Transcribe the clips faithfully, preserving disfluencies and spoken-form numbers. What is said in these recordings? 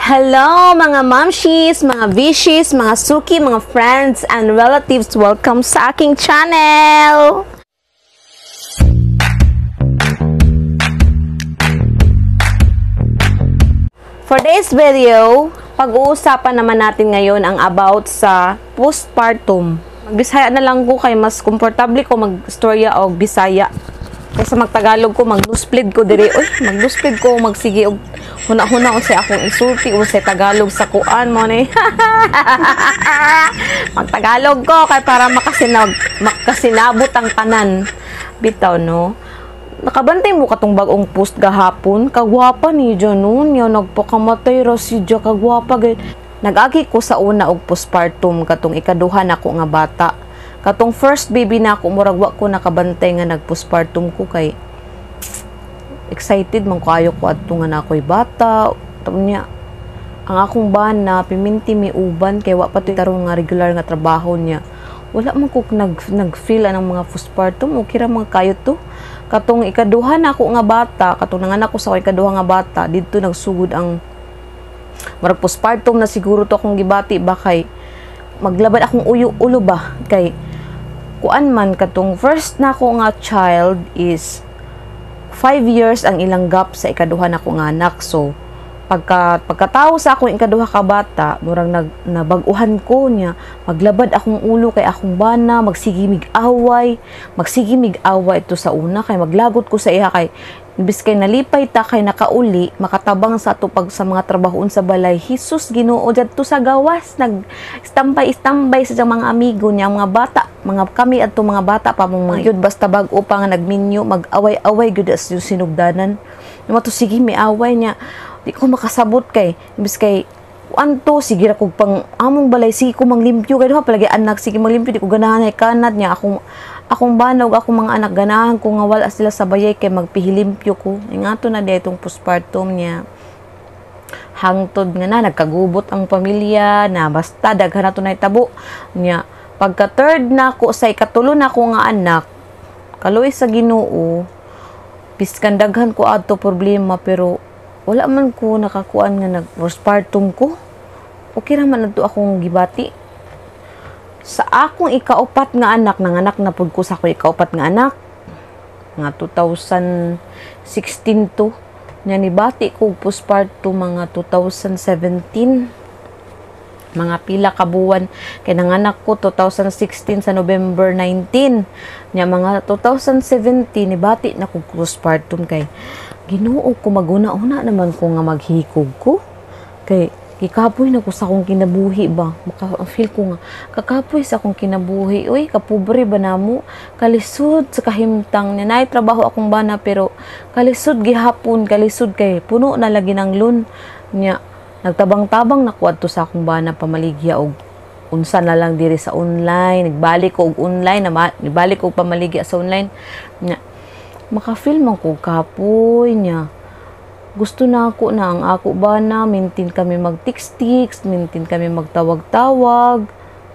Hello mga mamshis, mga vishis, mga suki, mga friends and relatives. Welcome sa aking channel! For this video, pag-uusapan naman natin ngayon ang about sa postpartum. Magbisaya na lang ko kay mas komportable ko mag-storya o Bisaya. Kaysa magtagalog ko, mag-newsplid ko diri. Uy, mag-newsplid ko, magsige og huna-huna ko sa akong insulti o sa Tagalog sa kuan mo ni. Magtagalog ko kay para makasinab makasinabot ang tanan. Bitaw no. Nakabantay mo katong bagong post gahapon, kagwapa ni Janon, ya nagpakamatay ra si Ja kagwapa gay. Nag-agi ko sa una og postpartum katong ikaduha nako nga bata. Katong first baby na ako, murag wa ko nakabantay nga nag-postpartum ko kay excited man ko ayo ko adto nga nakoy bata. Tapos niya, ang akong bana, piminti mi uban, kay wa pa to tarong nga regular nga trabaho niya. Wala man ko nag, nag-feel ang mga postpartum, okay ra mga kayo to. Katong ikaduha na ako nga bata, katong nanganak ko sa ikaduha nga bata, dito nagsugod ang murag postpartum na siguro to akong gibati ba kay maglabad akong uyo-ulo ba kay kuan man katong first na ko nga child is five years ang ilang gap sa ikaduha na ko nga anak. So pagka pagkatawo sa akong ikaduha ka bata, murang nag nabaguhan ko niya, maglabad akong ulo kay akong bana, magsigimig away, magsigimig away ito sa una kay maglagot ko sa iya kay ibis kay nalipay ta kay nakauli makatabang sa ato pag sa mga trabahoon sa balay. Hesus Ginoo dadto sa gawas nag istambay-istambay sa mga amigo niya mga bata, mga kami adto mga bata pa mong mga yun basta bag-o pa nga nagminyo mag-away-away gyud as yung sinugdanan. Namo to sige mi away niya. Di ko makasabot kay ibis kay anto sige ra kog pang among balay sige ko manglimpyo kay duha palagi anak sige manglimpyo di ko ganahan ay kanad niya akong akong banog akong mga anak ganahan ko nga wala sila sa bayay kay magpihilimpyo ko ingato na di itong postpartum niya hangtod nga na nagkagubot ang pamilya na basta daghan na to na itabo niya pagka third na ko sa ikatulo na ko nga anak kaluoy sa Ginoo biskan daghan ko adto problema pero wala man ko nakakuan nga nag-postpartum ko. Okay raman adto akong gibati. Sa akong ikaupat nga anak, nanganak na pud ko sa akong ikaupat nga anak. Nga two thousand sixteen to. Nya ni bati ko postpartum mga two thousand seventeen. Mga pila ka buwan kay nanganak ko two thousand sixteen sa November nineteen. Nya mga two thousand seventeen ni bati na ko postpartum kay Ginoo ko maguna-una naman ko nga maghikog ko. Kay kikapoy na ko sa akong kinabuhi ba. Maka-feel ko nga kakapoy sa akong kinabuhi. Uy, kapobre ba namo? Kalisod sa kahimtang niya. Nay trabaho akong bana pero kalisod gihapon, kalisod kay puno na lagi ng loan niya. Nagtabang-tabang na ko adto sa akong bana pamaligya og unsa na lang diri sa online. Nagbalik ko og online, na nibalik ko pamaligya sa online. Niya maka-feel man ko kapoy niya. Gusto na ako na ang ako ba na maintain kami mag-text-text, maintain kami magtawag-tawag.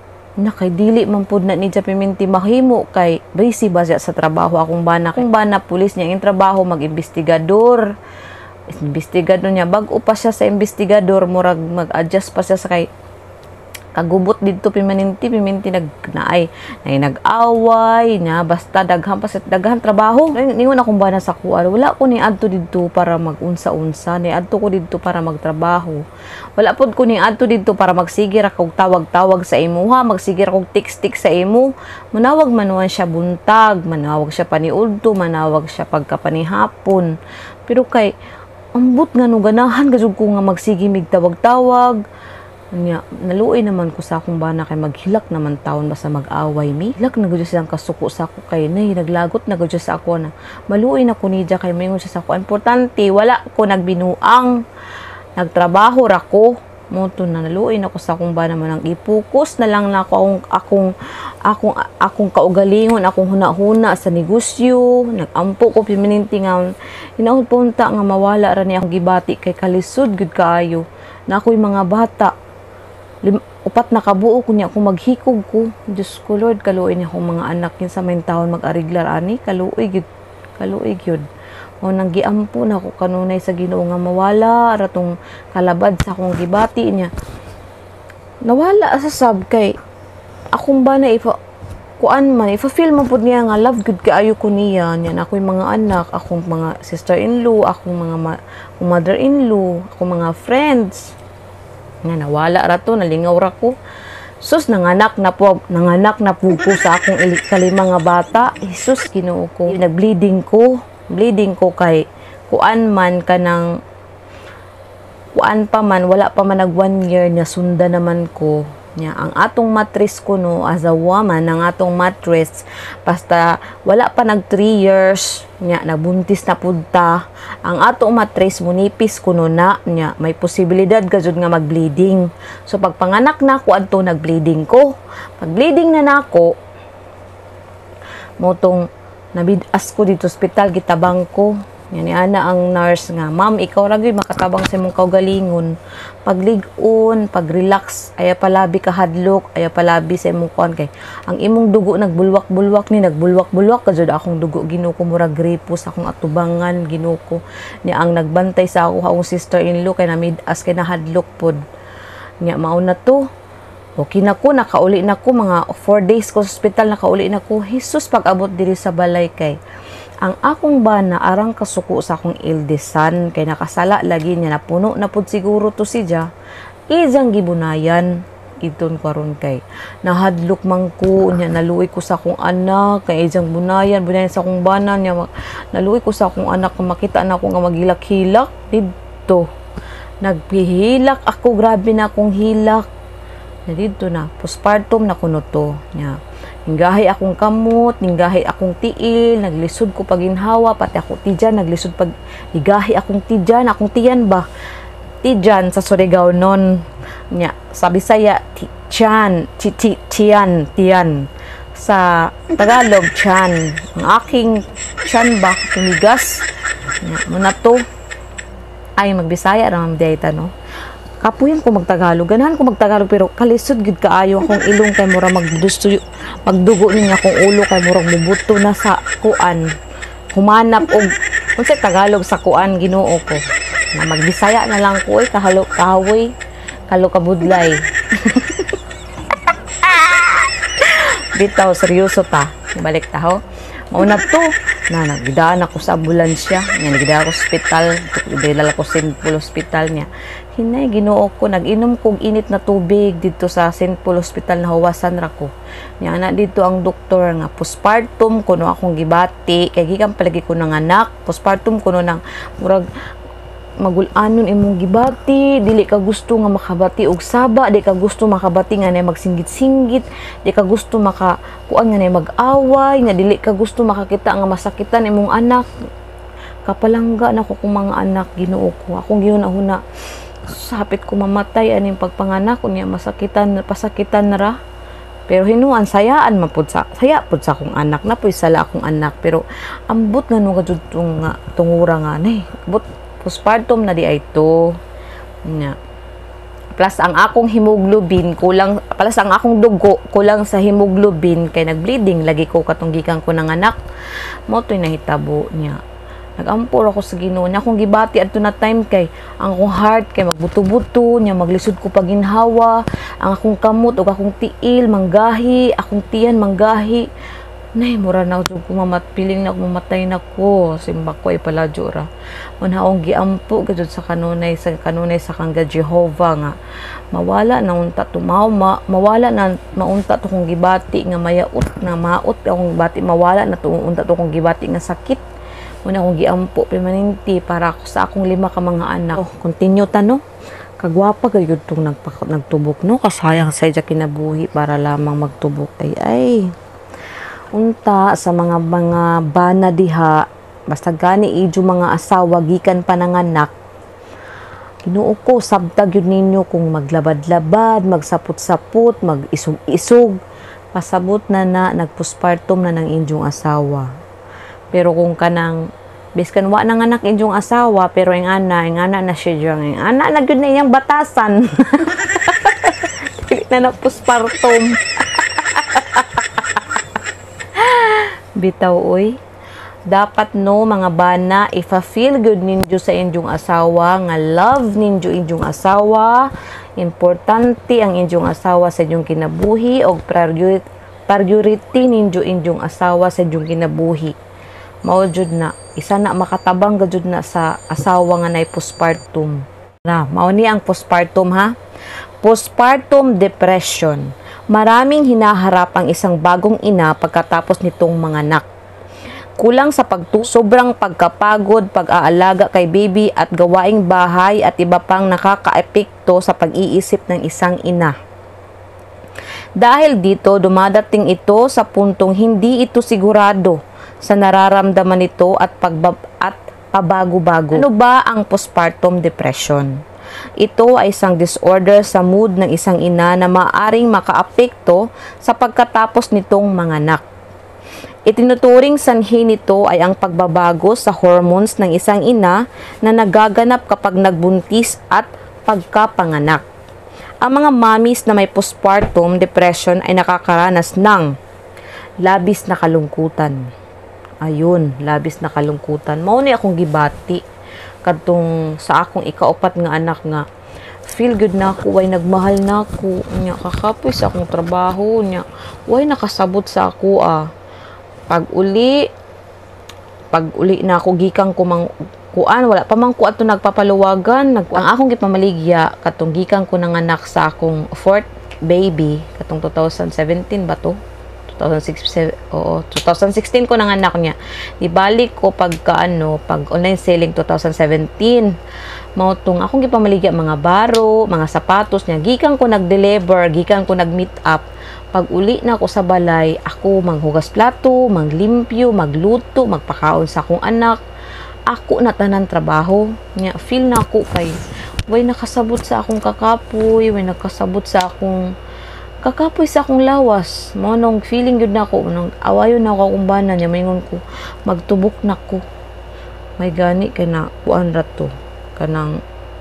Na kay dili man pud na ni ja piminti mahimo kay busy ba siya sa trabaho akong bana. Akong bana pulis niya ang trabaho mag-investigador. Investigador niya bag-o pa siya sa investigador murag mag-adjust pa siya sa kay kagubot dito pimaninti piminti nag naay nay nag-away na basta daghan pa sa daghan trabaho ningon akong bana sa kuan wala ko ni adto didto para mag-unsa-unsa ni adto ko didto para magtrabaho wala pod ko ni adto didto para magsige ra kog tawag-tawag sa imuha magsige ra kog text-text sa imo manawag manuan siya buntag manawag siya paniudto manawag siya pagkapanihapon pero kay ambot nga no ganahan gajud ko nga magsige mig tawag-tawag. Nya naluoy naman ko sa akong bana kay maghilak naman taon basta mag-away mi. Hilak na gud silang kasuko sa ako kay nay naglagot na gud sa ako na. Maluoy na ko ni ja kay mayngon siya sa ako. Importante wala ko nagbinuang. Nagtrabaho ra ko. Mo to na naluoy na ko sa akong bana man ang ipokus na lang na ako akong akong akong, akong kaugalingon, akong huna-huna sa negosyo. Nagampo ko piminti nga hinaon punta nga mawala ra ni akong gibati kay kalisod gud kaayo. Na ako'y mga bata Lim, upat na kabuo ko niya kung maghikog ko. Diyos ko Lord, kaluoy niya akong mga anak yun sa main taon mag-ariglar ani. Kaluoy gyud, kaluoy gyud. O nang giampo na ko kanunay sa Ginoo nga mawala ratong kalabad sa akong gibati niya. Nawala sa sab kay akong ba na ifa kuan man ifa feel man pud niya nga love good kaayo ko niya niya na ako'y mga anak, akong mga sister-in-law, akong mga ma- akong mother-in-law, akong mga friends. Nga nawala ra to, nalingaw ra ko. Sus, nanganak na po, nanganak na po ko sa akong kalima nga bata. Jesus, Ginoo ko. Nag-bleeding ko. Bleeding ko kay kuan man ka ng kuan pa man, wala pa man nag one year na sunda naman ko. Nya, ang atong mattress ko no, as a woman, ang atong mattress, basta wala pa nag three years, nya, nabuntis na punta, ang atong mattress, munipis ko no na, nya, may posibilidad gajud nga mag-bleeding. So, pag panganak na ko, adto nag-bleeding ko. Pag bleeding na nako, motong, nabidas ko dito hospital, gitabang ko. Yan ni ana ang nurse nga, ma'am, ikaw ra gyud makatabang sa imong kaugalingon. Paglig-on, pag-relax, aya palabi ka hadlok, aya palabi sa imong kuan kay ang imong dugo nagbulwak-bulwak ni nagbulwak-bulwak kajud akong dugo Ginoo ko murag gripos akong atubangan Ginoo ko. Ni ang nagbantay sa ako akong sister-in-law kay namidas kay nahadlok pod. Nya mao na to. Okay na ko, nakauli na ko mga four days ko sa hospital, nakauli na ko. Jesus, pag-abot diri sa balay kay ang akong bana arang kasuko sa akong ildesan kay nakasala lagi niya napuno na pud siguro to siya ijang gibunayan iton karon kay nahadlok man ko nya naluoy ko sa akong anak kay ijang bunayan bunayan sa akong bana niya naluoy ko sa akong anak kung makita na ako nga magilak-hilak didto nagpihilak ako grabe na akong hilak na didto na postpartum na kuno to nya ninggahi akong kamot, ninggahi akong tiil, naglisod ko paginhawa, pati ako tijan, naglisod pag igahi akong tijan, akong tiyan ba? Tijan sa Surigao non. Nya, sa Bisaya, tiyan, tiyan, tiyan. Sa Tagalog, tiyan. Ang aking tiyan ba, tumigas. Nya, muna to. Ay, magbisaya naman dayta, no? Kapuyan ko magtagalog, ganahan ko magtagalog pero kalisod gud kaayo akong ilong kay mura magdusto magdugo niya akong ulo kay murag mubuto na sa kuan. Humanap og unsay Tagalog sa kuan Ginoo ko. Na magbisaya na lang ko oy kahalo kahoy, kalo kabudlay. Bitaw seryoso ta, balik ta ho. Mauna to na nagdaan ako sa ambulansya, nga nagdaan ako sa ospital, dilala ko sa Saint Paul Hospital niya. Hinay Ginoo ko nag-inom kog init na tubig dito sa Saint Paul Hospital na hawasan ra ko. Nya na dito ang doktor nga postpartum kuno akong gibati kay gikan palagi ko ng anak, postpartum kuno nang murag magul-anon imong gibati, dili ka gusto nga makabati og saba, di ka gusto makabati nga nay magsinggit-singgit, di ka gusto maka kuan nga nay mag-away, nga dili ka gusto makakita nga masakitan imong anak. Kapalangga na ko kung mga anak Ginoo ko. Akong gihuna-huna sapit ko mamatay aning pagpanganak unya masakitan pasakitan ra. Pero hinuan sayaan man pud sa saya pud sa akong anak na puy sala akong anak pero ambot nga no gajud tong nga tungura nga nay. But postpartum na di ay to. Nya. Plus ang akong hemoglobin kulang plus ang akong dugo kulang sa hemoglobin kay nagbleeding lagi ko katong gikan ko ng anak. Mo toy nahitabo niya. Nagampor ako sa Ginoo nya akong gibati adto na time kay ang akong heart kay magbuto-buto nya maglisod ko paginhawa ang akong kamot ug akong tiil manggahi akong tiyan manggahi nay mura na ug kumamat piling na mamatay na ko simba ko ay paladyo ra unhaong giampo gud sa kanunay sa kanunay sa kangga Jehovah nga mawala na unta tumaw ma, mawala na maunta to kong gibati nga mayaot nga maot akong gibati mawala na to unta to kong gibati nga sakit. Una akong giampo permanente para ako sa akong lima ka mga anak. Oh, continue ta no. Kagwapa gayud tong nagpa, nagtubok no. Kasayang sa iya kinabuhi para lamang magtubok ay ay. Unta sa mga mga bana diha basta gani idyo mga asawa gikan pananganak. Ginoo ko sabtag yun ninyo kung maglabad-labad, magsapot-sapot, mag-isog-isog. Pasabot na na nagpostpartum na ng inyong asawa. Pero kung kanang biskan wa nang anak inyong asawa pero ang ana ang ana na siya jang ang ana na gyud na iyang batasan. Dili na na postpartum. Bitaw oy. Dapat no mga bana, if a feel good ninyo sa inyong asawa, nga love ninyo inyong asawa, importante ang inyong asawa sa inyong kinabuhi o priority, priority ninyo inyong asawa sa inyong kinabuhi. Mao jud na isa na makatabang gajud na sa asawa nga nay postpartum. Na, mao ni ang postpartum ha. Postpartum depression. Maraming hinaharap ang isang bagong ina pagkatapos nitong mga anak. Kulang sa pagtu, sobrang pagkapagod, pag-aalaga kay baby at gawaing bahay at iba pang nakakaepekto sa pag-iisip ng isang ina. Dahil dito, dumadating ito sa puntong hindi ito sigurado sa nararamdaman nito at pagbab at pabago-bago. Ano ba ang postpartum depression? Ito ay isang disorder sa mood ng isang ina na maaring makaapekto sa pagkatapos nitong mga anak. Itinuturing sanhi nito ay ang pagbabago sa hormones ng isang ina na nagaganap kapag nagbuntis at pagkapanganak. Ang mga mommies na may postpartum depression ay nakakaranas ng labis na kalungkutan. Ayun, labis na kalungkutan. Mao ni akong gibati kadtong sa akong ikaupat nga anak nga feel good na ako, way nagmahal na ako nya, kakapoy sa akong trabaho nya, way nakasabot sa ako ah. Pag uli, pag uli na ako gikan ko mang kuan, wala pa man ko ato nagpapaluwagan, nag, ang akong gipamaligya katong gikan ko ng anak sa akong fourth baby katong two thousand seventeen ba to? two thousand sixteen, oo, two thousand sixteen ko ng anak niya. Ibalik ko pagka ano, pag online selling two thousand seventeen. Mao tong akong gipamaligya mga baro, mga sapatos niya. Gikan ko nag-deliver, gikan ko nag-meet up. Pag uli na ako sa balay, ako manghugas plato, maglimpyo, magluto, magpakaon sa akong anak. Ako na tanan trabaho. Nya, feel na ako kay way nakasabot sa akong kakapoy, way nakasabot sa akong kakapoy sa akong lawas. Mao nung feeling gyud na ako, nung awayon na ako akong bana niya, maingon ko, magtubok na ko. May gani kay na kuan ra to. Kanang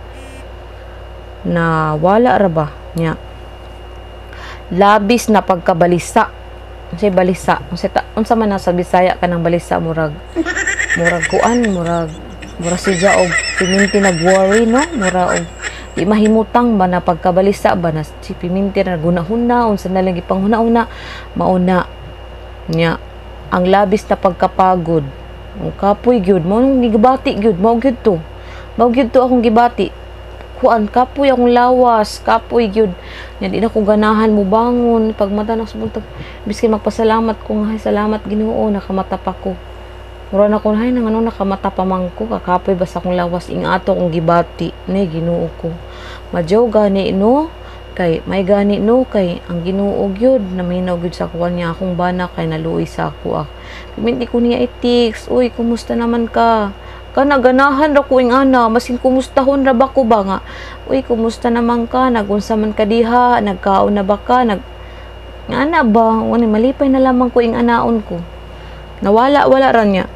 na wala ra ba nya. Labis na pagkabalisa. Unsay balisa? Unsay ta unsa man sa Bisaya kanang balisa murag murag kuan, murag murag siya og piminti nag-worry no, murag og di mahimutang ba na pagkabalisa ba na si piminti na gunahuna unsa na lang gipanghuna-una mauna nya ang labis na pagkapagod. Ang kapoy gyud mo nung gibati gyud mao gyud to. Mao gyud to akong gibati. Kuan kapoy akong lawas, kapoy gyud. Nya di na ko ganahan mo bangon pag mata na subuntag. Biski magpasalamat ko nga, salamat Ginoo nakamata pa ko. Mura na ko hay nang ano nakamata pa man ko, kakapoy basta akong lawas ing ato akong gibati ni Ginoo ko. Madyaw gani no kay may gani no kay ang Ginoo gyud naminaw gyud sa kuan niya akong bana kay naluoy sa ako. Ah. Piminti ko niya itiks, uy kumusta naman ka? Kana ganahan ra ko ing ana, masin kumustahon ra ba ko ba nga? Uy, kumusta naman ka? Nagunsa man ka diha? Nagkaon na ba ka? Nag ana ba? Wani malipay na lamang ko ing anaon ko. Nawala wala ra niya.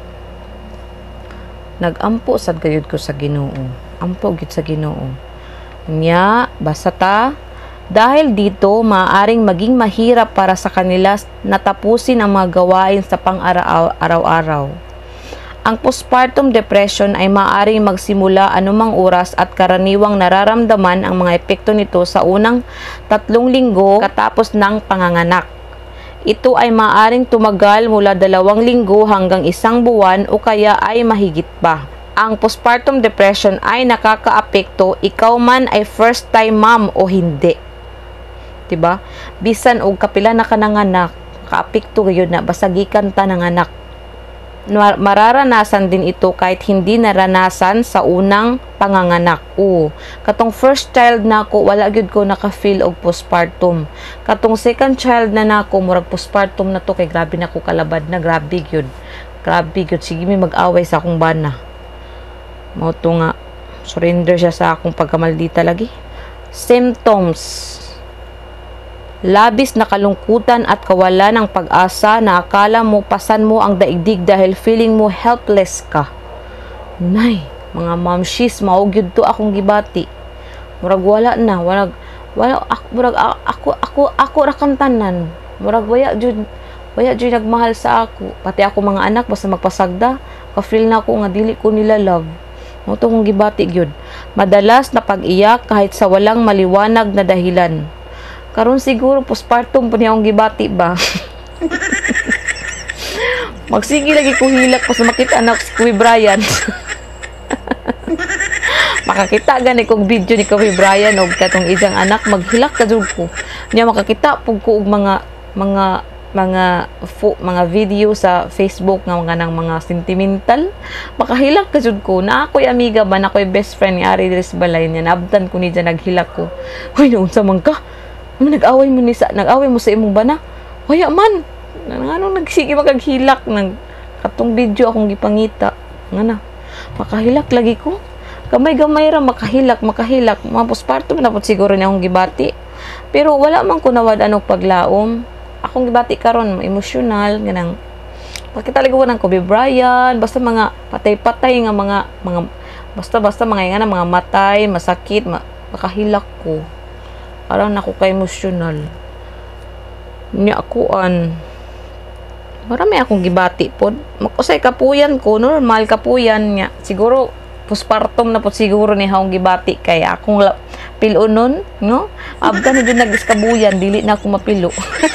Nagampo sad gayud ko sa Ginoo. Ampo gyud sa Ginoo. Nya, basta ta dahil dito maaring maging mahirap para sa kanila natapusin ang mga gawain sa pang-araw-araw. Ang postpartum depression ay maaaring magsimula anumang oras at karaniwang nararamdaman ang mga epekto nito sa unang tatlong linggo katapos ng panganganak. Ito ay maaaring tumagal mula dalawang linggo hanggang isang buwan o kaya ay mahigit pa. Ang postpartum depression ay nakakaapekto ikaw man ay first time mom o hindi. Diba? Bisan og kapila na ka ng anak, kaapekto gyud na basagikan ta ng anak. Mararanasan din ito kahit hindi naranasan sa unang panganganak. Oo. Katong first child nako wala gyud ko naka-feel og postpartum. Katong second child na nako murag postpartum na to kay grabe na ko kalabad na, grabe gyud. Grabe gyud, sige mi mag-away sa akong bana. Mao to nga surrender siya sa akong pagkamaldita lagi. Symptoms: labis na kalungkutan at kawalan ng pag-asa na akala mo pasan mo ang daigdig dahil feeling mo helpless ka. Nay, mga momshies, maugyod to akong gibati. Murag wala na, murag wala ako murag ako ako ako ra kantanan. Murag waya jud Waya dyan nagmahal sa ako. Pati ako mga anak, basta magpasagda, ka-feel na ako nga dili ko nila love. Mo to kong gibati gyud. Madalas na pag-iyak kahit sa walang maliwanag na dahilan. Karon siguro postpartum po niya akong gibati ba? Magsige lagi ko hilak pa sa makita anak si Kuya Brian. Makakita gani kong video ni Kuya Brian og katong ijang anak maghilak ka jud ko. Nya makakita pug ko og mga mga mga fo, mga video sa Facebook nga mga nang mga sentimental. Makahilak ka jud ko na ako'y amiga ba na ako'y best friend ni Ari Dres Balay niya. Nabtan ko ni dyan naghilak ko. Hoy, naunsa man ka? Ano nag-away mo ni sa nag-away mo sa imong bana? Waya man. Anong nagsige magaghilak nang katong video akong gipangita. Ngana. Makahilak lagi ko. Gamay-gamay ra makahilak, makahilak. Mga postpartum na po siguro niya akong gibati. Pero wala man ko nawad anong paglaom. Akong gibati karon emosyonal ganang pakita lagi ko ng Kobe Bryant basta mga patay-patay nga mga mga basta-basta mga nga mga matay masakit ma, makahilak ko aron nako ka emosyonal niya akuan marami akong gibati pod makusay kapuyan ko normal kapuyan niya siguro postpartum na po siguro ni haong gibati kay akong pilunon no abda na dun nag-iskabuyan dili na ako mapilo.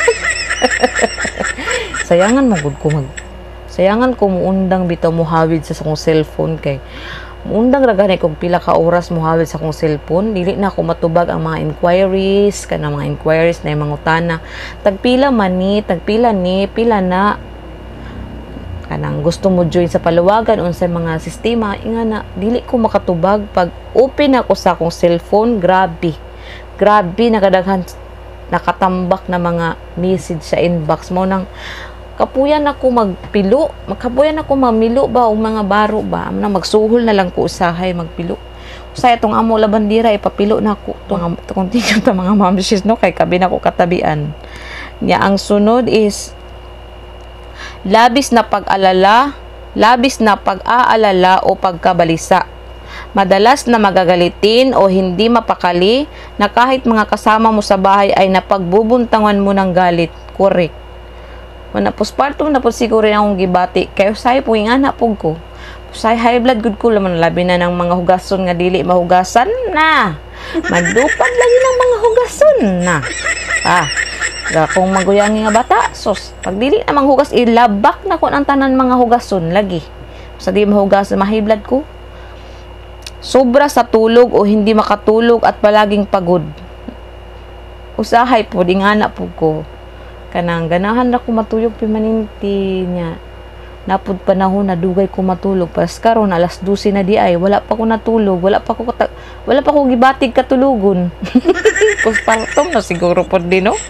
Sayangan mo gud ko mag sayangan ko muundang bitaw muhawid sa akong cellphone kay muundang ra gani kog pila ka oras muhawid sa akong cellphone dili na ako matubag ang mga inquiries kana mga inquiries na mga utana tagpila man ni tagpila ni pila na kanang gusto mo join sa paluwagan unsay mga sistema inga na dili ko makatubag pag open ako sa akong cellphone grabe grabe nakadaghan nakatambak na mga message sa inbox mo nang kapuyan ako magpilo magkapuyan ako mamilo ba o mga baro ba na magsuhol na lang ko usahay magpilo usay itong amo labandira ipapilo na ako itong kung tingnan ta mga mamsis no kay kabi na ko katabian niya ang sunod is labis na pag-alala labis na pag-aalala o pagkabalisa madalas na magagalitin o hindi mapakali na kahit mga kasama mo sa bahay ay napagbubuntangan mo ng galit. Correct. Wana postpartum na po siguro yung akong gibati. Kaya usay po yung anak po ko. Usay high blood good ko laman labi na ng mga hugason nga dili mahugasan na. Magdupad lagi ng mga hugason na. Ah, kung maguyangi nga bata, sos, pag dili na manghugas, ilabak na ko ang tanan mga hugason lagi. Sa di mahugasan, ma-high blood ko. Sobra sa tulog o hindi makatulog at palaging pagod. Usahay po, di nga na po ko. Kanang ganahan na ko matulog pimaninti niya. Napod panahon na dugay ko matulog. Pas karon alas dose na di ay. Wala pa ko natulog. Wala pa ko, wala pa ko gibatig katulugon. Postpartum na siguro po din, no?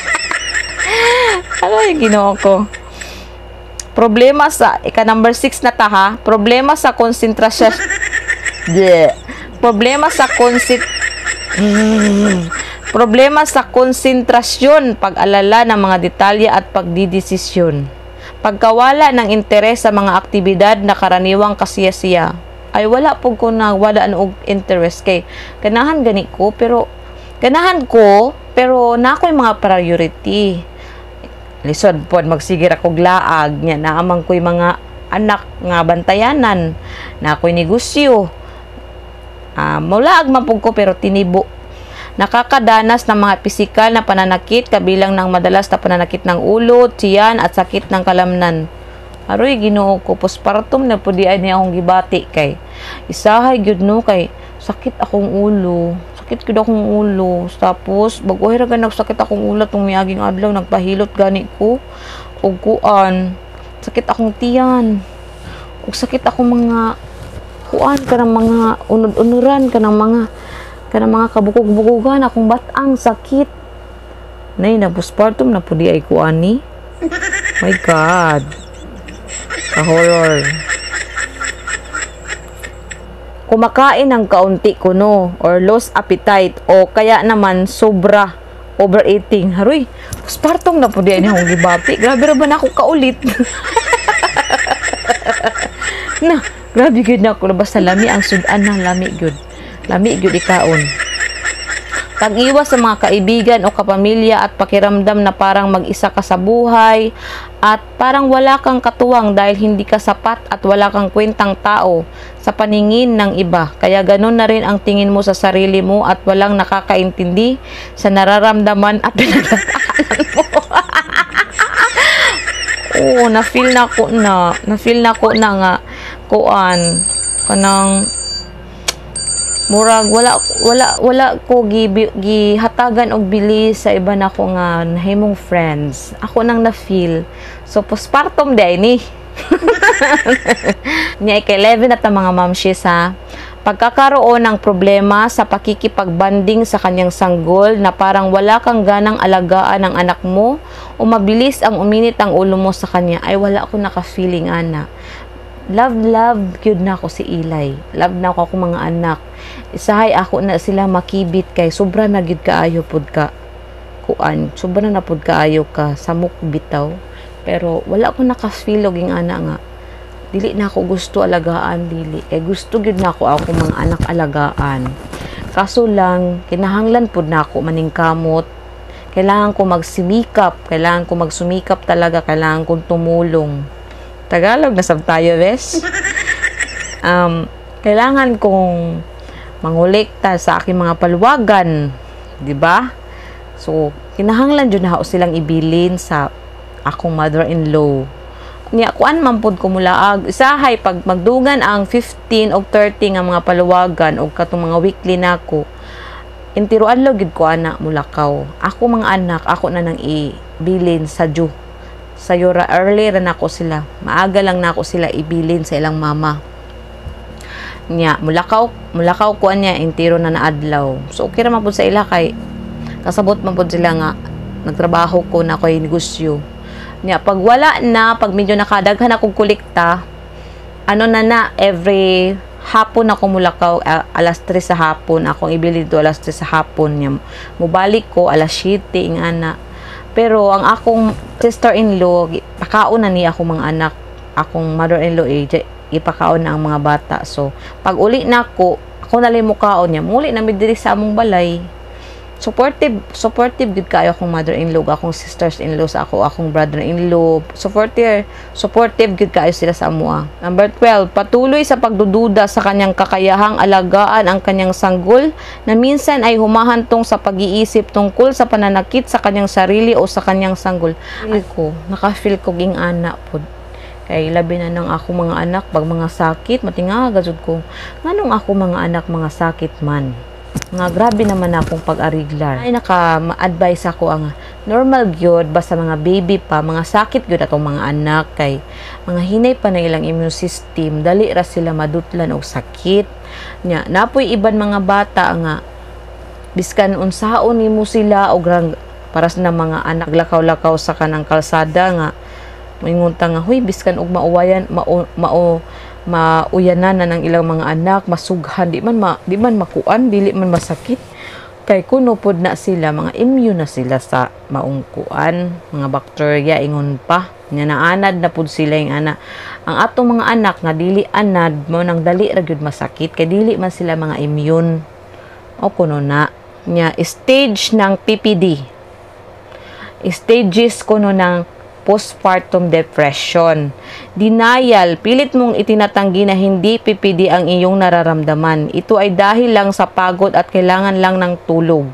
Ano yung ginoo ko? Problema sa, ika number six na ta ha. Problema sa konsentrasyon. Yeah. Problema sa konsit mm. Problema sa konsentrasyon, pag-alala ng mga detalye at pagdidesisyon. Pagkawala ng interes sa mga aktibidad na karaniwang kasiyasiya. Ay wala po ko na wala og interest kay ganahan gani ko pero ganahan ko pero na ako'y mga priority. Lisod pod magsigir ako glaag nya naamang ko'y mga anak nga bantayanan na ako'y negosyo. Uh, mulaag man po ko pero tinibo. Nakakadanas ng mga pisikal na pananakit kabilang ng madalas na pananakit ng ulo, tiyan at sakit ng kalamnan. Aroy Ginoo ko postpartum na po di ay niya akong gibati kay isahay gyud no kay sakit akong ulo. Sakit gyud akong ulo. Tapos bago ra ganag sakit akong ulo tong miaging adlaw nagpahilot gani ko og kuan. Sakit akong tiyan. Ug sakit akong mga kuan kanang mga unod-unuran kanang mga kanang mga kabukog-bukugan akong batang sakit nay na postpartum na pudi ay kuan ni my god ka horror kumakain ng kaunti kuno or lost appetite o kaya naman sobra overeating haroy postpartum na pudi ay ni akong gibati grabe ra ba na ako kaulit na grabe gyud na ako basta lami ang sudan na lami gyud lami gyud ikaon Pag-iwas sa mga kaibigan o kapamilya at pakiramdam na parang mag-isa ka sa buhay at parang wala kang katuwang dahil hindi ka sapat at wala kang kwentang tao sa paningin ng iba. Kaya ganun na rin ang tingin mo sa sarili mo at walang nakakaintindi sa nararamdaman at pinagdadaanan mo. Oo, na-feel na ko na. Na-feel na ko na nga kuan kanang murag wala wala wala ko gi, gihatagan og bilis sa iba na ko nga nahimong friends. Ako nang na-feel. So postpartum day ni. Niya kay eleven at ang mga mamshis ha. Pagkakaroon ng problema sa pakikipagbanding sa kanyang sanggol na parang wala kang ganang alagaan ng anak mo o mabilis ang uminit ang ulo mo sa kanya ay wala ko naka-feeling ana. Love, love, good na ako si Eli. Love na ako akong mga anak. Isahay ako na sila makibit kay sobra na gyud kaayo pud ka. Kuan, sobra na pud kaayo ka samok bitaw. Pero wala ko naka-feel og ing ana nga. Dili na ako gusto alagaan dili. Kay gusto gyud na ako akong mga anak alagaan. Kaso lang kinahanglan pud na ako maningkamot. Kailangan ko magsimikap, kailangan ko magsumikap talaga, kailangan kong tumulong. Tagalog na sab tayo, bes. Um, kailangan kong mangolekta sa aking mga paluwagan, 'di ba? So, kinahanglan jud na ako silang ibilin sa akong mother-in-law. Niya kuan man pud ko mulaag. Isahay pag magdugan ang fifteen og thirty nga mga paluwagan og katong mga weekly nako. Intiruan lo gid ko ana mulakaw. Ako mga anak, ako na nang ibilin sa Diyo. Sayura early ra nako sila. Maaga lang nako sila ibilin sa ilang mama. Nya, mulakaw, mulakaw ko anya intiro na naadlaw. So okay ra man pud sa ila kay kasabot man pud sila nga nagtrabaho ko na koy negosyo. Nya, pag wala na, pag medyo nakadaghan akong kolekta, ano na na every hapon ako mulakaw, uh, alas tres sa hapon akong ibili dito alas tres sa hapon nya. Mubalik ko alas siyete ing ana. Pero ang akong sister-in-law, pakaon na niya akong mga anak. Akong mother-in-law, eh, ipakaon na ang mga bata. So, pag uli na ako, ako nalang mukaon niya. Muli na midiri sa among balay. Supportive, supportive gud kayo akong mother-in-law, akong sisters-in-law sa ako, akong brother-in-law. Supportive, supportive gud kayo sila sa amoa. Number twelve, patuloy sa pagdududa sa kanyang kakayahang alagaan ang kanyang sanggol na minsan ay humahantong sa pag-iisip tungkol sa pananakit sa kanyang sarili o sa kanyang sanggol. Feel ko, naka-feel ko ging ana pod. Kay labi na nang ako mga anak pag mga sakit, matingaga jud ko. Nganong ako mga anak mga sakit man. Nga grabe naman akong pag-ariglar. Ay naka-advise ako ang normal gyud basta mga baby pa, mga sakit gyud atong mga anak kay mga hinay pa na ilang immune system, dali ra sila madutlan og sakit. Nya napoy iban mga bata nga biskan unsaon nimo sila og para sa mga anak lakaw-lakaw sa kanang kalsada nga moingon ta nga huy biskan og mauwayan mao mao mauyanan na ng ilang mga anak, masughan, di man, ma, di man makuan, dili man masakit. Kay kuno pod na sila, mga immune na sila sa maong kuan, mga bakterya, ingon pa. Nga naanad na pod sila yung ana. Ang atong mga anak nga dili anad, mo nang dali ra gyud masakit, kay dili man sila mga immune. O kuno na. Nya, stage ng P P D. Stages kuno ng postpartum depression. Denial, pilit mong itinatanggi na hindi P P D ang iyong nararamdaman. Ito ay dahil lang sa pagod at kailangan lang ng tulog.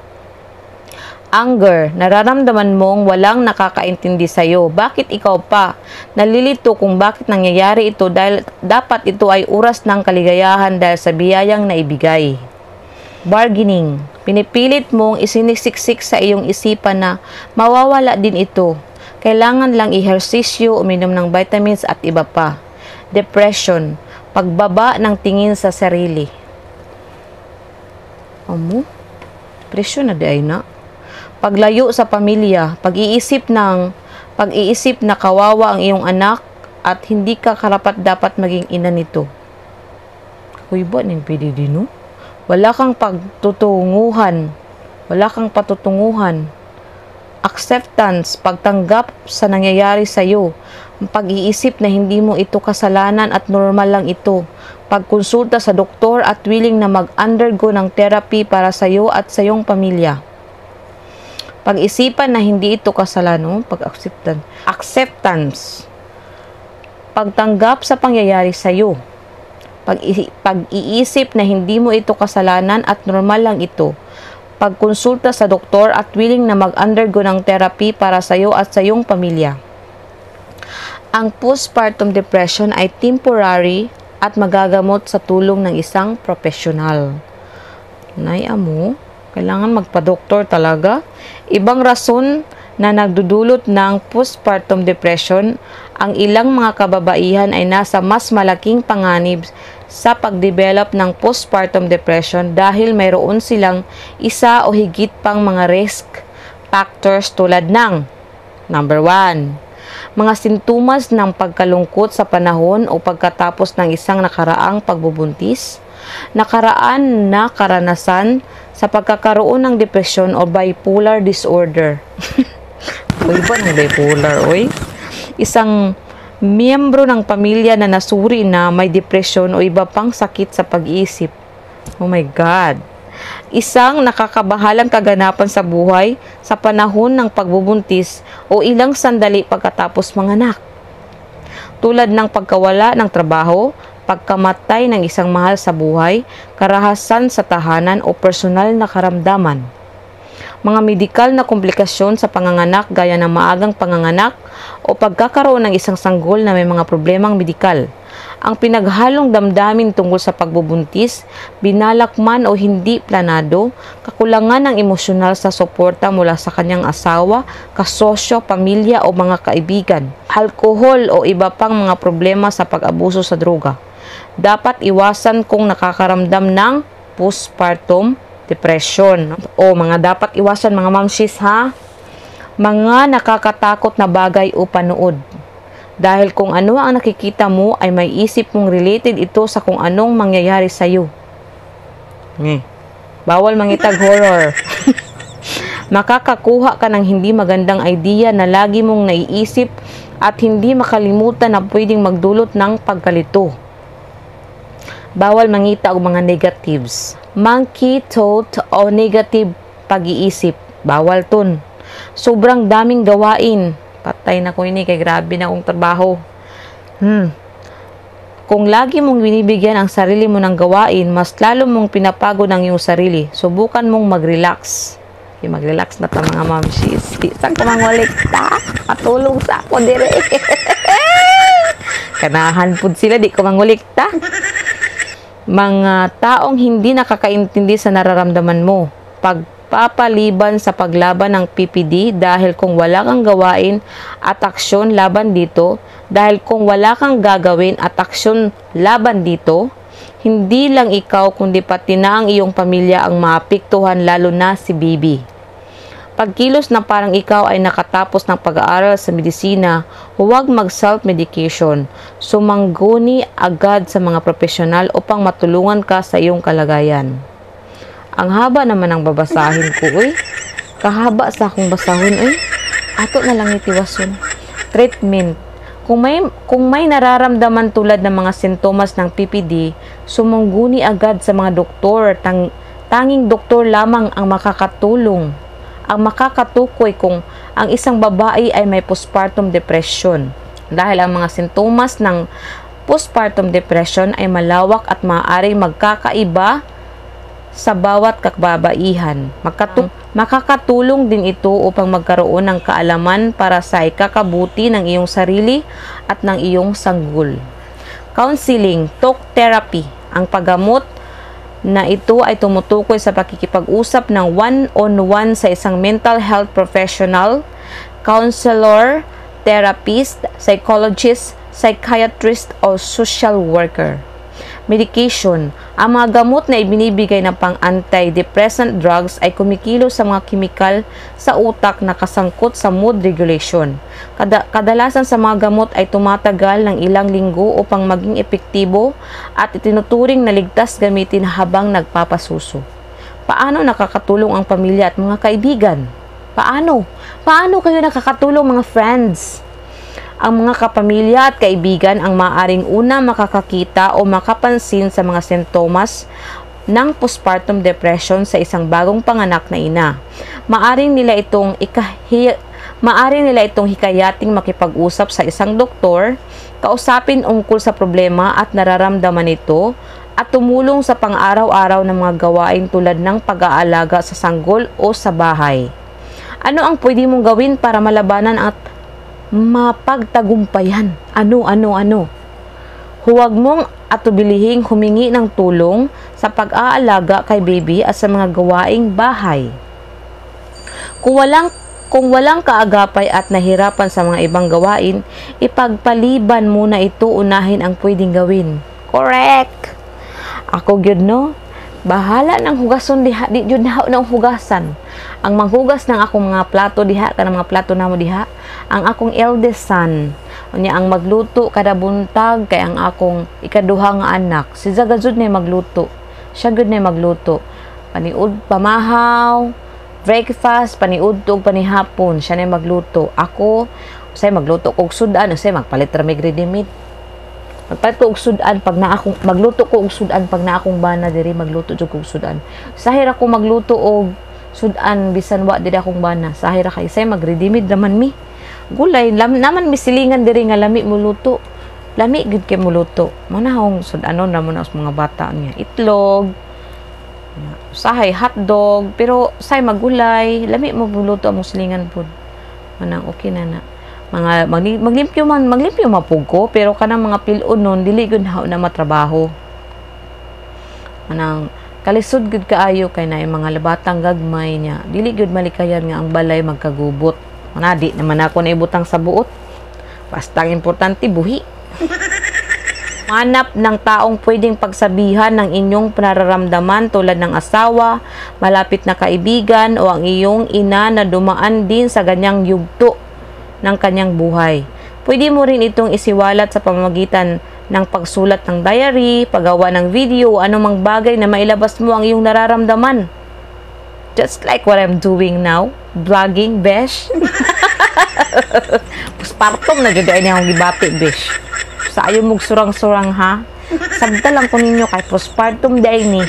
Anger, nararamdaman mong walang nakakaintindi sa'yo. Bakit ikaw pa? Nalilito kung bakit nangyayari ito dahil dapat ito ay oras ng kaligayahan dahil sa biyayang naibigay. Bargaining, pinipilit mong isinisiksik sa iyong isipan na mawawala din ito. Kailangan lang ehersisyo, uminom ng vitamins at iba pa. Depression, pagbaba ng tingin sa sarili. Amo? Depression na di ay na. Paglayo sa pamilya, pag-iisip ng pag-iisip na kawawa ang iyong anak at hindi ka karapat dapat maging ina nito. Uy ba ning pwede din no? Wala kang pagtutunguhan. Wala kang patutunguhan. Acceptance, pagtanggap sa nangyayari sa iyo, pag-iisip na hindi mo ito kasalanan at normal lang ito. pagkonsulta sa doktor at willing na mag-undergo ng therapy para sa iyo at sa iyong pamilya. Pag-isipan na hindi ito kasalanan, pag-acceptance. Acceptance. Pagtanggap sa pangyayari sa iyo. Pag-iisip na hindi mo ito kasalanan at normal lang ito. Pagkonsulta sa doktor at willing na mag-undergo ng therapy para sa iyo at sa iyong pamilya. Ang postpartum depression ay temporary at magagamot sa tulong ng isang profesional. Nay, amo, kailangan magpa-doktor talaga. Ibang rason na nagdudulot ng postpartum depression, ang ilang mga kababaihan ay nasa mas malaking panganib sa pagdevelop ng postpartum depression dahil mayroon silang isa o higit pang mga risk factors tulad ng number one, mga sintomas ng pagkalungkot sa panahon o pagkatapos ng isang nakaraang pagbubuntis, nakaraan na karanasan sa pagkakaroon ng depresyon o bipolar disorder. Uy ba ng bipolar, uy? Isang miyembro ng pamilya na nasuri na may depresyon o iba pang sakit sa pag-iisip. Oh my God! Isang nakakabahalang kaganapan sa buhay sa panahon ng pagbubuntis o ilang sandali pagkatapos manganak. Tulad ng pagkawala ng trabaho, pagkamatay ng isang mahal sa buhay, karahasan sa tahanan o personal na karamdaman. Mga medikal na komplikasyon sa panganganak gaya ng maagang panganganak o pagkakaroon ng isang sanggol na may mga problemang medikal. Ang pinaghalong damdamin tungkol sa pagbubuntis, binalak man o hindi planado, kakulangan ng emosyonal sa suporta mula sa kanyang asawa, kasosyo, pamilya o mga kaibigan, alkohol o iba pang mga problema sa pag-abuso sa droga. Dapat iwasan kung nakakaramdam ng postpartum depression. O mga dapat iwasan mga mamsis ha, mga nakakatakot na bagay o panood. Dahil kung ano ang nakikita mo ay may isip mong related ito sa kung anong mangyayari sa iyo. Eh, bawal mangitag horror. Makakakuha ka ng hindi magandang idea na lagi mong naiisip at hindi makalimutan na pwedeng magdulot ng pagkalito. Bawal mangita og mga negatives. Monkey thought o negative pag-iisip. Bawal ton. Sobrang daming gawain. Patay na ko ini kay grabe na akong trabaho. Hmm. Kung lagi mong binibigyan ang sarili mo ng gawain, mas lalo mong pinapagod ang iyong sarili. Subukan mong mag-relax. Okay, mag-relax na ta mga mamsis. Sa ko mangulik ta. Matulong sa ako dire. Kanahan pud sila di ko mangulik ta. Mga taong hindi nakakaintindi sa nararamdaman mo. Pag papaliban sa paglaban ng P P D dahil kung wala kang gawain at aksyon laban dito, dahil kung wala kang gagawin at aksyon laban dito, hindi lang ikaw kundi pati na ang iyong pamilya ang maapektuhan, lalo na si baby. Pagkilos na parang ikaw ay nakatapos ng pag-aaral sa medisina, huwag mag-self-medication. Sumangguni agad sa mga profesional upang matulungan ka sa iyong kalagayan. Ang haba naman ang babasahin ko, uy. Kahaba sa akong basahon, uy. Ato na lang itiwason. Treatment. Kung may, kung may nararamdaman tulad ng mga sintomas ng P P D, sumungguni agad sa mga doktor. Tang, tanging doktor lamang ang makakatulong. Ang makakatukoy kung ang isang babae ay may postpartum depression. Dahil ang mga sintomas ng postpartum depression ay malawak at maaaring magkakaiba sa bawat kababaihan. Makatu- makakatulong din ito upang magkaroon ng kaalaman para sa ikakabuti ng iyong sarili at ng iyong sanggol. Counseling, talk therapy. Ang paggamot na ito ay tumutukoy sa pakikipag-usap ng one-on-one sa isang mental health professional, counselor, therapist, psychologist, psychiatrist o social worker. Medication. Ang mga gamot na ibinibigay ng pang-antidepressant drugs ay kumikilos sa mga kimikal sa utak na kasangkot sa mood regulation. Kada kadalasan sa mga gamot ay tumatagal ng ilang linggo upang maging epektibo at itinuturing na ligtas gamitin habang nagpapasuso. Paano nakakatulong ang pamilya at mga kaibigan? Paano? Paano kayo nakakatulong mga friends? Ang mga kapamilya at kaibigan ang maaaring una makakakita o makapansin sa mga sintomas ng postpartum depression sa isang bagong panganak na ina. Maaring nila itong ikahi maaring nila itong hikayating makipag-usap sa isang doktor, kausapin ungkol sa problema at nararamdaman nito, at tumulong sa pang-araw-araw na mga gawain tulad ng pag-aalaga sa sanggol o sa bahay. Ano ang pwede mong gawin para malabanan at mapagtagumpayan? Ano, ano, ano? Huwag mong atubilihing humingi ng tulong sa pag-aalaga kay baby at sa mga gawaing bahay. Kung walang, kung walang kaagapay at nahirapan sa mga ibang gawain, ipagpaliban muna ito, unahin ang pwedeng gawin. Correct! Ako gyud no? Bahala ng hugason diha, di jud na ng hugasan. Ang manghugas ng akong mga plato diha, kanang mga plato namo diha, ang akong eldest son. Unya ang magluto kada buntag kay ang akong ikaduha nga anak. Si Zagazud na magluto. Siya gud na magluto. Paniud pamahaw, breakfast, paniud ug panihapon, siya na magluto. Ako say magluto kog sudan, say magpalit ra mig ready meat. Magpalit ko og sudan pag na akong magluto ko og sudan pag na akong bana diri, magluto jud kog sudan. Sahira ko magluto og sudan bisan wa diri akong bana. Sahira kay say mag-ready-made naman mi. Gulay lam, naman misilingan diri nga lami mo luto. Lami gud kay mo luto. Manahong sudanon ra mo na mga bata niya. Itlog, sahay hotdog, pero say magulay, lami mo luto ang silingan pud. Manang okay na na. Mga maglimpyo man maglimpyo mapug ko, pero kanang mga pilon nun dili gud na matrabaho. Manang kalisod gud kaayo kay na mga labatang gagmay niya, dili gud malikayan nga ang balay magkagubot. Manadi naman ako na ibutang sa buot, basta ang importante buhi. Manap ng taong pwedeng pagsabihan ng inyong nararamdaman tulad ng asawa, malapit na kaibigan o ang iyong ina na dumaan din sa ganyang yugto ng kanyang buhay. Pwede mo rin itong isiwalat sa pamamagitan ng pagsulat ng diary, paggawa ng video, o anumang bagay na mailabas mo ang iyong nararamdaman. Just like what I'm doing now, vlogging, besh. Postpartum na gagawin niya akong gibati, besh. Sa ayaw mong surang-surang ha. Sabta lang ko ninyo kay postpartum day ni.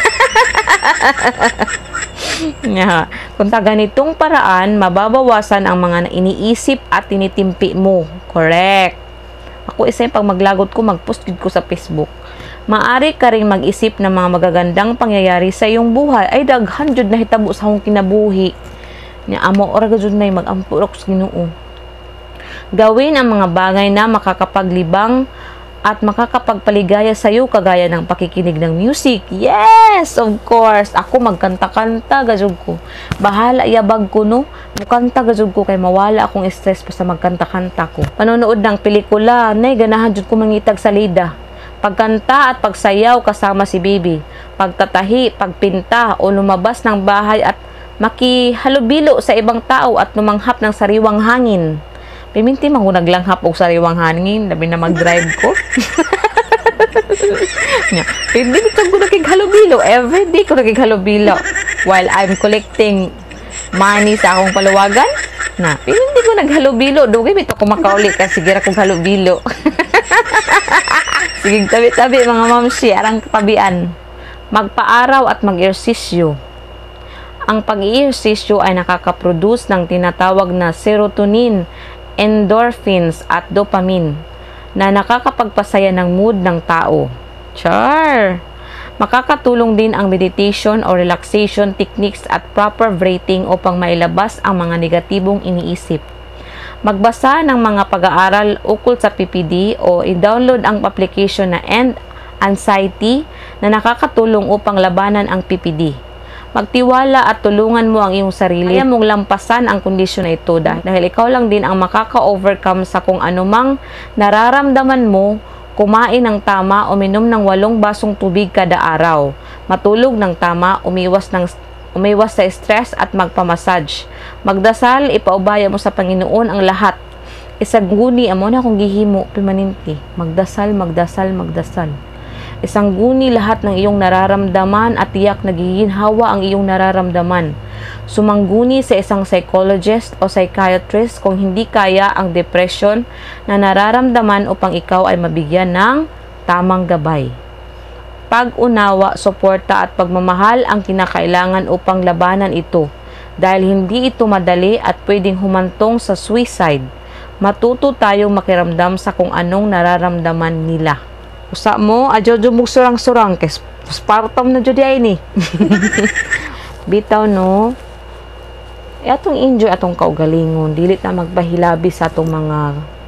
Yeah. Kung ta ganitong paraan, mababawasan ang mga iniisip at tinitimpi mo. Correct. Ako isa pag maglagot ko, mag-post ko sa Facebook. Maari ka rin mag-isip ng mga magagandang pangyayari sa iyong buhay. Ay, daghan jud na hitabo sa akong kinabuhi. Nya amo ora jud na mag-ampurok sa Ginoo. Gawin ang mga bagay na makakapaglibang at makakapagpaligaya sa iyo, kagaya ng pakikinig ng music. Yes, of course. Ako magkanta-kanta gajud ko. Bahala iyabag ko no. Mukanta gajud ko kay mawala akong stress pa sa magkanta-kanta ko. Panonood ng pelikula, nay ganahan jud ko mangitag sa lida. Pagkanta at pagsayaw kasama si baby. Pagtatahi, pagpinta o lumabas ng bahay at makihalubilo sa ibang tao at lumanghap ng sariwang hangin. Piminti man ko naglanghap og sariwang hangin, labi na mag-drive ko. Hindi ko ko nakighalubilo. Everyday ko nakighalubilo. While I'm collecting money sa akong paluwagan, na, hindi ko naghalubilo. Dugay, bito ko makauli kasi gira kong halubilo. Sige, tabi-tabi mga mamsi, arang katabian. Magpaaraw at mag-ersisyo. Ang pag-i-ersisyo ay nakakaproduce ng tinatawag na serotonin, endorphins at dopamine na nakakapagpasaya ng mood ng tao. Char! Makakatulong din ang meditation o relaxation techniques at proper breathing upang mailabas ang mga negatibong iniisip. Magbasa ng mga pag-aaral ukol sa P P D o i-download ang application na End Anxiety na nakakatulong upang labanan ang P P D. Magtiwala at tulungan mo ang iyong sarili. Kaya mong lampasan ang kondisyon na ito dahil ikaw lang din ang makaka-overcome sa kung anumang nararamdaman mo. Kumain ng tama, uminom ng walong basong tubig kada araw. Matulog ng tama, umiwas ng umiwas sa stress at magpamassage. Magdasal, ipaubaya mo sa Panginoon ang lahat. Isang guni, amo na kung gihimo, permanente. Magdasal, magdasal, magdasal. Isang guni lahat ng iyong nararamdaman at tiyak na giginhawa ang iyong nararamdaman. Sumangguni sa isang psychologist o psychiatrist kung hindi kaya ang depression na nararamdaman upang ikaw ay mabigyan ng tamang gabay. Pag-unawa, suporta at pagmamahal ang kinakailangan upang labanan ito dahil hindi ito madali at pwedeng humantong sa suicide. Matuto tayong makiramdam sa kung anong nararamdaman nila. Usa mo, adyo mo surang-surang kes postpartum na jud ay ni. Bitaw no. E atong enjoy atong kaugalingon, dili ta magpahilabi sa atong mga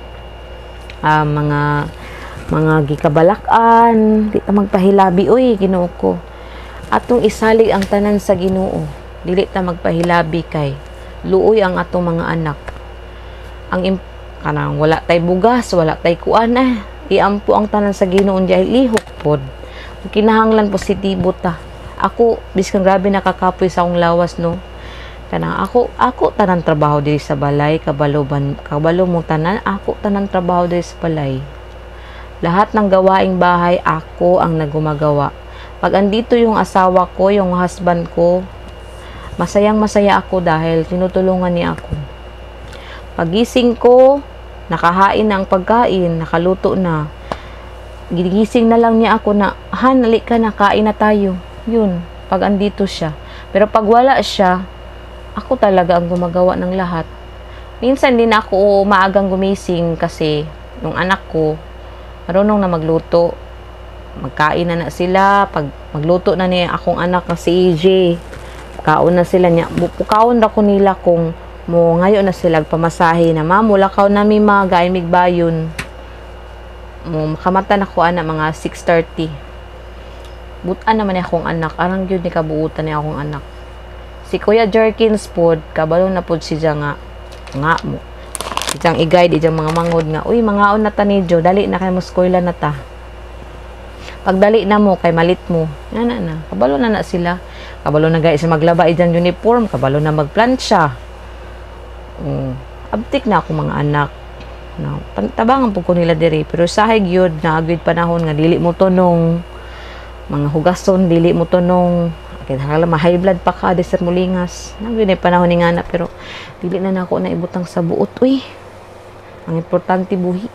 uh, mga mga gikabalakan, di ta magpahilabi oy Ginoo ko. Atong isalig ang tanan sa Ginoo. Dili ta magpahilabi kay luoy ang atong mga anak. Ang kanang wala tay bugas, wala tay kuan eh. Iampo ang tanan sa Ginoo diay lihok pod. Kinahanglan positibo ta. Ako biskan grabe nakakapoy sa akong lawas no. Kanang ako ako tanan trabaho diri sa balay, kabalo ban kabalo mo tanan, ako tanan trabaho diri sa balay. Lahat ng gawaing bahay ako ang nagumagawa. Pag andito yung asawa ko, yung husband ko, masayang masaya ako dahil tinutulungan niya ako. Pagising ko, nakahain na ang pagkain, nakaluto na. Gigising na lang niya ako na, Han, halik ka na, kain na tayo. Yun, pag andito siya. Pero pag wala siya, ako talaga ang gumagawa ng lahat. Minsan din ako maagang gumising kasi yung anak ko, marunong na magluto. Magkain na na sila. Pag magluto na niya akong anak na si E J, kaon na sila niya. Bukaon na ko nila kung mo ngayon na sila pamasahe na ma, mula kaon na mi mga gaimig bayon. Mo makamata na ko ana mga six thirty. Butan naman ni akong anak. Arang yun ni kabuutan ni akong anak. Si Kuya Jerkins pod, kabalo na pod siya nga, nga mo. Siyang i-guide, ijang mga mangod nga, uy, mga on na ta ni Jo, dali na kay muskoyla na ta. Pag dali na mo, kay malit mo, na na na, kabalo na na sila. Kabalo na guys, maglaba ijang uniform, kabalo na magplansya. Um, abtik na ako mga anak. No, tabangan po ko nila diri, pero sahig yun, na agwid panahon nga, dili mo tonong, mga hugason, dili mo tonong, kaya hala ma-high blood pa ka, desert mulingas. Nagyo na panahon ni nga na, pero dili na nako na ibutang sa buot. Uy, ang importante buhi.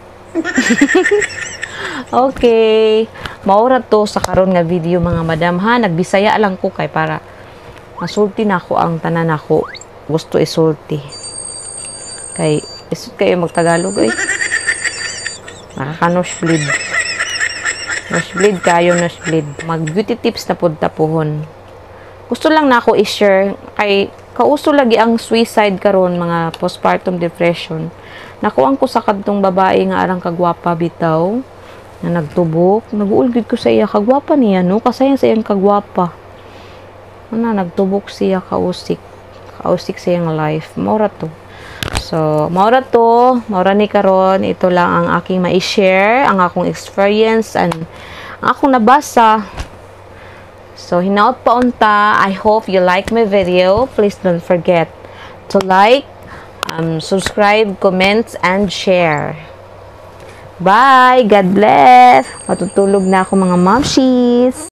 Okay, maura to sa karon nga video mga madam ha. Nagbisaya lang ko kay para masulti na ako ang tanan ako. Gusto isulti. Kay isut kayo magtagalog ay. Nakaka-nosebleed. Nosebleed kayo, nosebleed. Mag beauty tips na pud tapuhon. Gusto lang na ako i-share kay kauso lagi ang suicide karon mga postpartum depression. Nakuan ko sa kadtong babae nga arang kagwapa bitaw na nagtubok. Naguulgid ko sa iya kagwapa niya no, kasayang sa iyang kagwapa. Ana nagtubok siya kausik. Kausik sa iyang life. Maura to. So, maura to, maura ni karon, ito lang ang aking ma-share, ang akong experience and ang akong nabasa. So, hinaot pa unta. I hope you like my video. Please don't forget to like, um, subscribe, comment, and share. Bye! God bless! Matutulog na ako mga momshies!